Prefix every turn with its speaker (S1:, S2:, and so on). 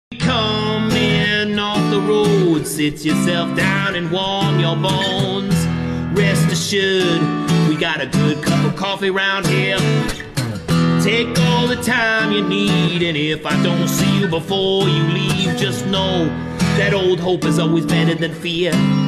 S1: Coming off the road, sit yourself down and warm your bones. Rest assured, we got a good cup of coffee round here. Take all the time you need, and if I don't see you before you leave, just know that old hope is always better than fear.